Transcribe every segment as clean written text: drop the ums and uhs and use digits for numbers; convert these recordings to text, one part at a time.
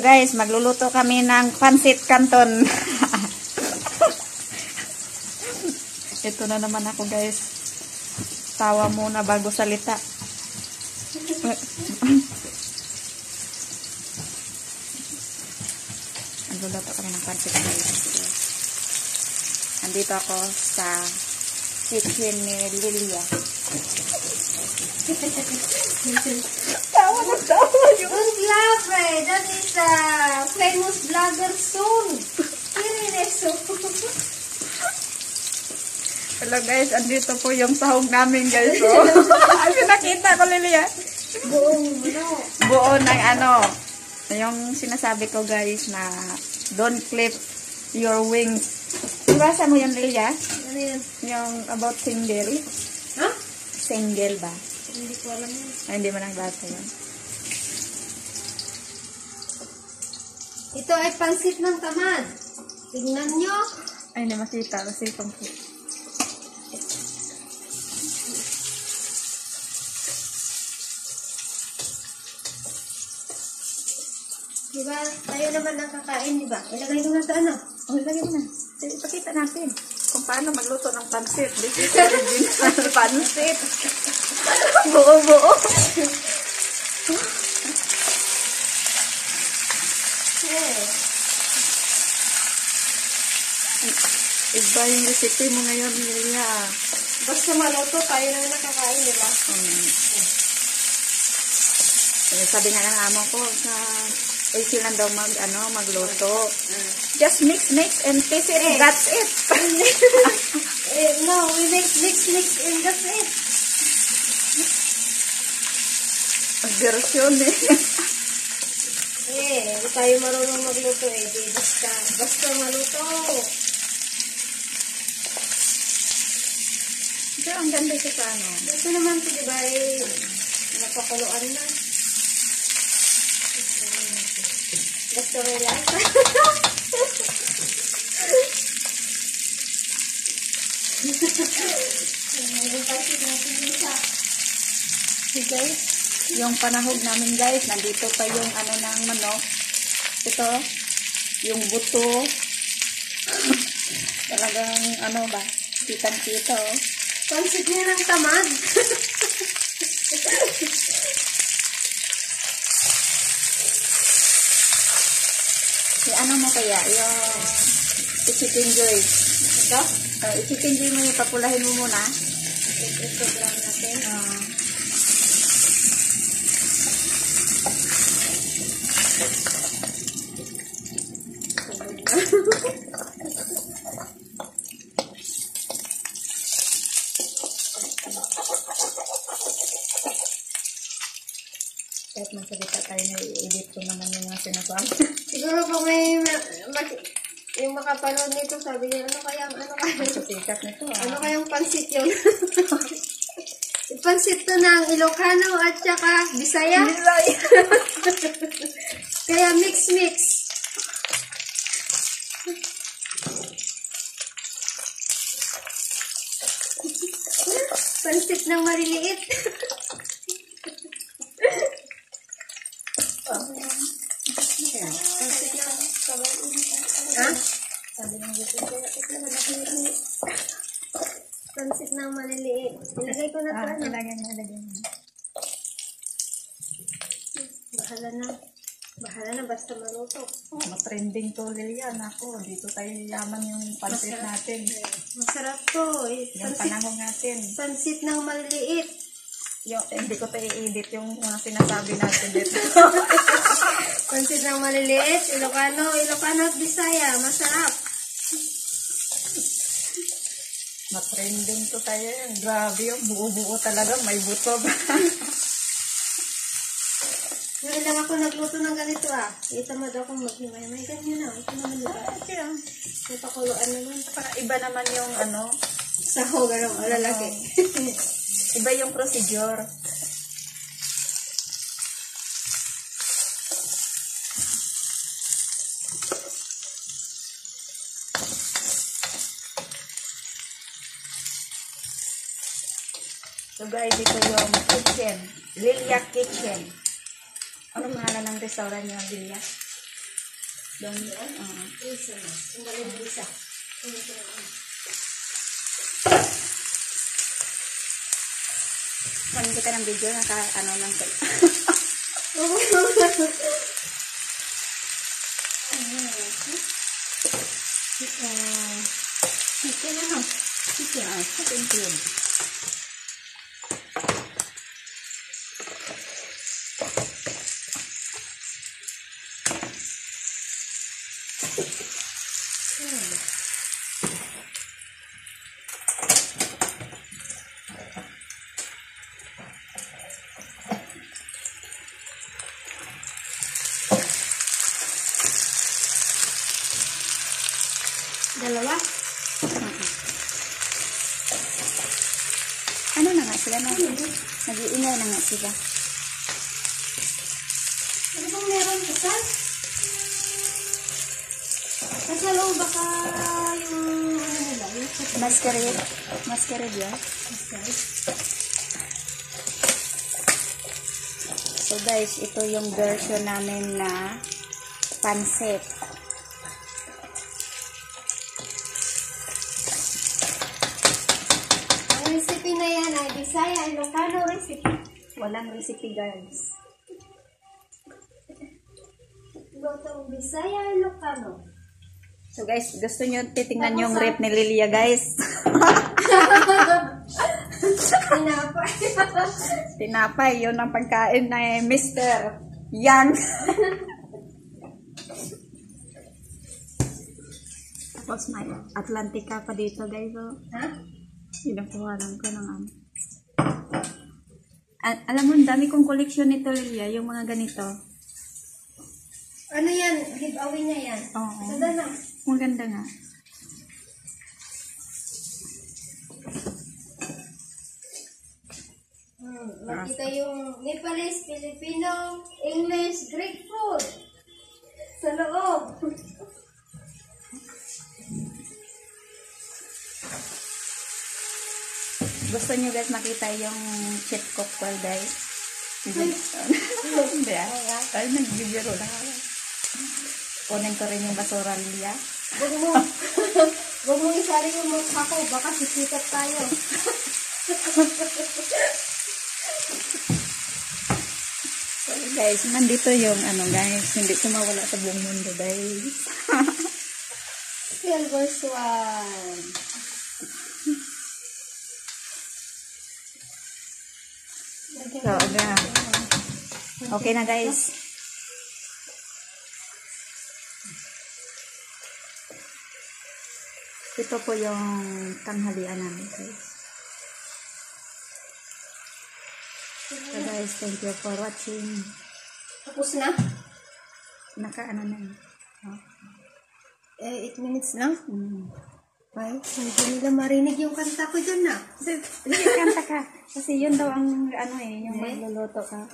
guys, magluluto kami ng pancit canton. Ito na naman ako guys. Tawa muna bago salita. Magluluto kami ng pancit guys. Andito ako sa kitchen ni Lilia. Tawa na tawa yun. Don't laugh, eh. That is a famous vlogger soon. Seriously. Hello guys, andito po yung sahog namin guys. Oh. Ano nakita ko, Lilia? Buo ng ano. Yung sinasabi ko guys na don't clip your wings. Ibasa mo yun, Lilia? Ano yun? Yung about single. Ha? Single ba? Hindi ko alam yun. Ay, hindi mo nang basa yun. Ito ay pansit ng tamad. Tingnan nyo. Ay, hindi makita. Kasi pang... Diba? Tayo naman ang kakain, diba? Ilagay ko na sa ano? Oh, ilagay mo na. Ipakita natin kung paano magluto ng pansit. This is original pansit. Buo-buo. Iba yung recipe mo ngayon, Lilia. Basta maluto, tayo na nakakain, diba? Sabi nga ng amo ko, sa AC lang daw magluto. Just mix, and taste it. That's it. No, we mix, and that's it. Version eh. Hindi tayo marunong magluto eh. Basta maluto. Pero ang ganda siya sa ano. Ito naman ito, diba, eh, napakuluan na. Basta relax. Okay guys, yung panahog namin guys, nandito pa yung ano ng manok. Ito, yung buto. Talagang ano ba, kitang-kita oh. Pansit niya ng tamad. Ano mo kaya, yung chicken joy. Ito? Chicken joy mo yung papulahin mo muna. Ito brown natin. Kahit magsalita tayo na i-edit ko naman yung mga sinasabi. Siguro pag may yung makapanood nito, sabi niya, ano kayang Sikat nito ah. ano kayang pansit yun? Pansit to ng Ilocano at saka Bisaya. Kaya mix. Pansit ng maliliit. Ha? Pansit ng maliliit. Ilagay ko na ito. Ilagay mo. Bahala na basta maluto. Matrending to, Lilian. Ako, dito tayo yaman yung pansit natin. Masarap to. Yung panahon natin. Pansit ng maliliit. Hindi ko tayo i-edit yung mga sinasabi natin dito. Pansit ng maliliit. Ilocano at Bisaya. Masarap. Matrending to tayo. Grabe yung buo-buo talaga. May buto ba? Ngayon lang ako nagluto ng ganito ah. Kita mo daw kung maghimay. May ganyan na. Ito naman diba? May pakuluan naman. Para iba naman yung ano. Sahog, lalaki. Iba yung procedure. So guys, ito yung kitchen. Lilia Kitchen. Ano pangalan ng restaurant niyo, Lilia? Yung, Isa na. Tanggalin mo isa. kung hindi ka ng video, naka-ano lang ko. Chicken ano? Chicken cube. Dalawa? Ano na nga sila? Nag-iingay na nga sila. Ano bang meron kasal? Kasal o baka yung ano nila? Masquerade. Masquerade yan. So guys, ito yung version namin na pancit. Ang recipe na yan ay Bisaya Ilocano recipe. Walang recipe guys. Lotong Bisaya Ilocano. So guys, gusto nyo titingnan yung rep ni Lilia guys. Tinapay. Tinapay, yun ang pagkain na Mr. Yang. Tapos may Atlantica pa dito guys. Oh. Ha? Sinakuhanan ko ng ano. Alam mo, dami kong koleksyon nito Lilia, yung mga ganito. Ano yan? Giveaway niya yan? Oo. Ganda na. Maganda nga. Makita yung Nepalese, Filipino, English, Greek food. Sa loob. Gusto nyo guys makita yung chip cocktail guys? Hindi ay nagbibiro na ako. Kunin ko rin yung basura Lilia. Huwag mo isari yung mukha ko, baka sisikat tayo. So guys, nandito yung ano guys, hindi sumawala sa buong mundo guys. Silver Swan. So, okay na guys. Ito po yung tanghalian namin guys. So guys, thank you for watching. Tapos na? Naka-ano na yun. 8 minutes na? Ay, hindi nila marinig yung kanta ko dyan na. Hindi, kanta ka. Kasi yun daw ang ano yung magluluto ka.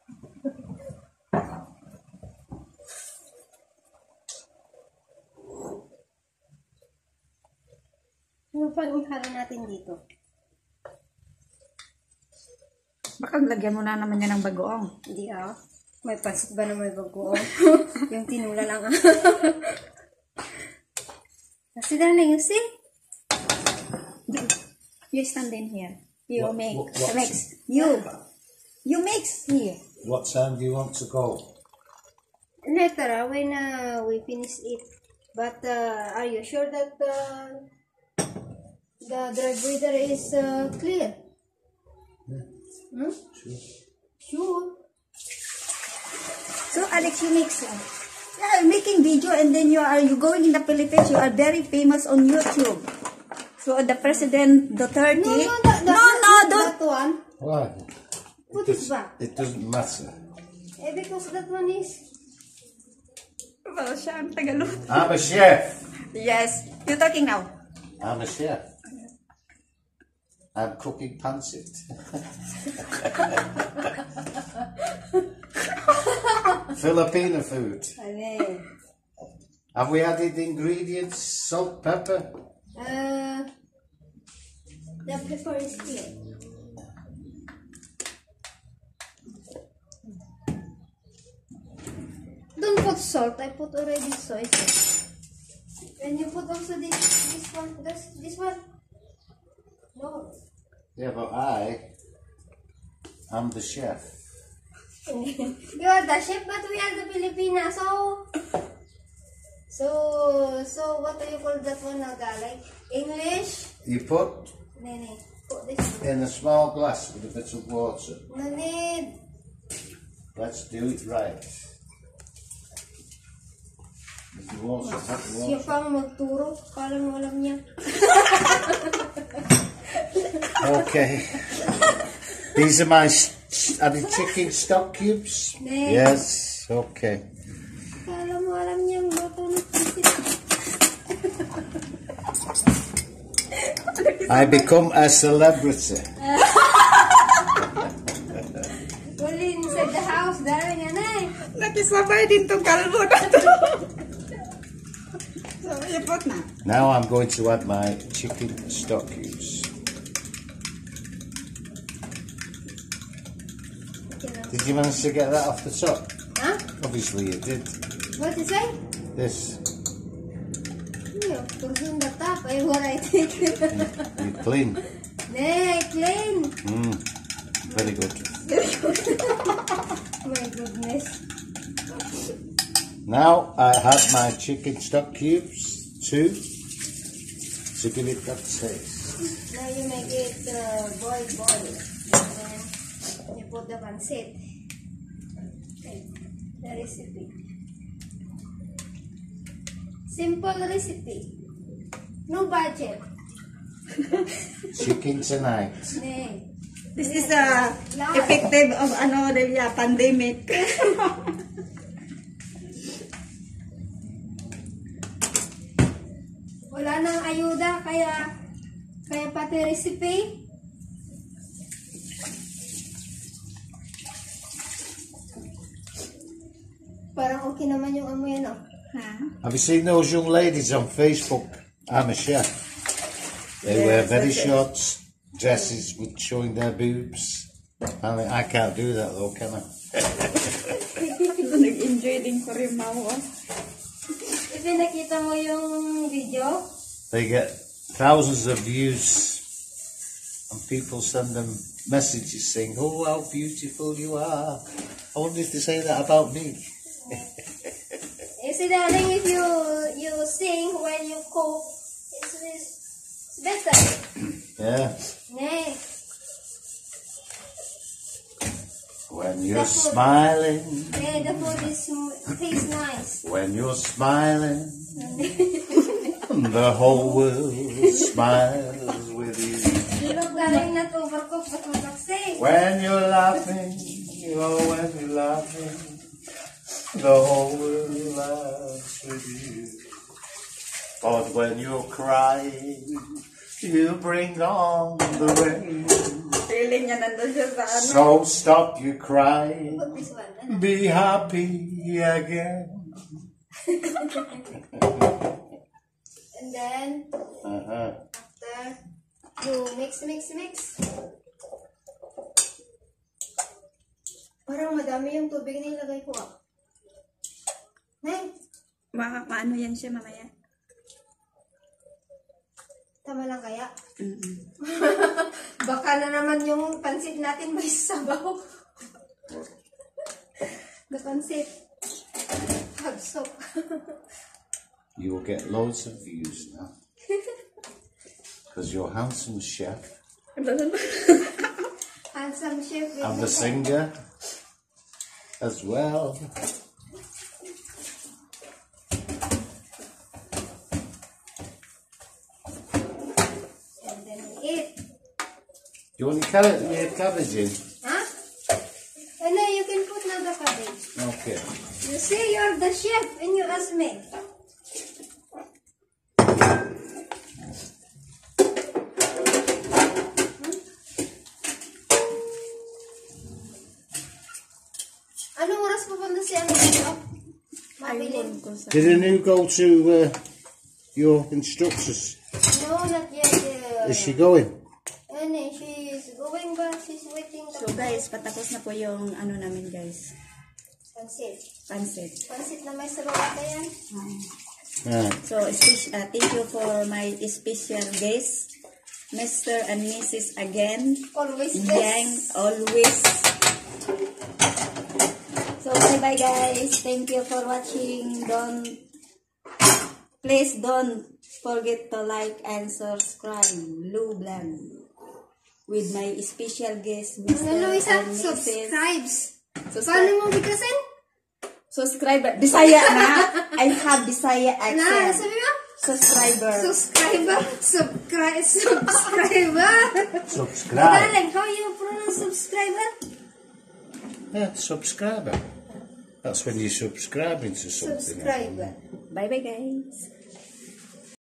Ano pa ihalo natin dito? Baka lagyan mo na naman yan ng bagoong. Hindi May pansit ba na may bagoong? Yung tinula lang Kasi na you see? You stand in here. You mix. You mix here. What time do you want to go? Later, when we finish it. But are you sure that the driveway there is clear? Yeah. Sure. So Alex, you mix. Yeah, making video and then you going in the Philippines. You are very famous on YouTube. So the President Duterte. Don't. That one. Why? What is that? It doesn't matter. Because that one is. Well, siya ang Tagalog. I'm a chef. Yes, you're talking now. I'm a chef. I'm cooking pancit. Filipino food. Have we added ingredients? Salt, pepper? The pepper is here. Don't put salt. I put already soy sauce. And you put also this one. This one. No. Yeah, but I'm the chef. You are the chef, but we are the Filipinas. So what do you call that one now, like English? You put Nene, put this one. in a small glass with a bit of water. No need. Let's do it right. If you want some hot Siya water. pang magturo. Parang alam niya. Okay. These are my are the chicken stock cubes? Nee. Yes. Okay. Kala mo alam niya ang luto ng chicken. I become a celebrity. Only inside the house, darling, anay. Nakisabay din tong kalbo na to. So, ipot na. Now I'm going to add my chicken stock cubes. Did you manage to get that off the top? Huh? Obviously you did. What you say? This. Yeah, put on the top. Ay, what I take. You clean. Nee, clean. Very good. My goodness. Now I have my chicken stock cubes too to give it that taste. Now you make it boil. And then you put the pancit. Okay, the recipe. Simple recipe. No budget. Chicken tonight. Nee. This is a effective of pandemic. Wala nang ayuda, kaya pati recipe. Parang okay naman yung amoy, no? Have you seen those young ladies on Facebook? I'm a chef. They wear very short dresses with showing their boobs. I can't do that though, can I? Nag-enjoy din ko rin mo. If nakita mo yung video, They get thousands of views and people send them messages saying, oh, how beautiful you are. I wonder if they say that about me. you see, darling, if you sing when you cook, it's better. Yeah. Nee. When you're smiling, Nee, the food tastes nice. when you're smiling, the whole world smiles with you. Look, darling, not overcooked, but mag-say. When you're laughing, oh, when you're laughing, the whole world laughs with you. But when you're crying, you bring on the rain. Feeling niya nandun siya sa ano. So stop your crying, Put this one. be happy again. And then, after you mix. Parang madami yung tubig na ilagay ko, Nay, Makakaano yan siya mamaya. tama lang kaya? Baka na naman yung pansit natin may sabaw. The pansit. Hagsok. You will get loads of views now. Because you're a handsome chef. Handsome chef. And the singer as well. And then eat. You want your cabbage in? Huh? And then you can put now the cabbage. Okay. You say you're the chef and you ask me. Anong oras pupunta si Ami dito? Mabilin. Did Anu go to your instructors? No, not yet. Is she going? And she's going back. She's waiting. So guys, patapos na po yung ano namin guys. Pansit. Pansit. Pansit na may sabaw ata yan. So, thank you for my special guest, Mr. and Mrs. again. Always Yang, best. always. So, bye-bye guys. Thank you for watching. Please don't forget to like and subscribe. Blue Blanc. With my special guest, Mr. Luisa, and Mrs. subscribes. Paano mo bigkasin? Subscriber. Bisaya na. I have Bisaya Na, accent. sabi mo? Subscriber. Subscriber. Subscriber. Subscribe. Darling, how you pronounce subscriber? Yeah, subscriber. That's when you're subscribing to something. Subscriber. Bye-bye guys.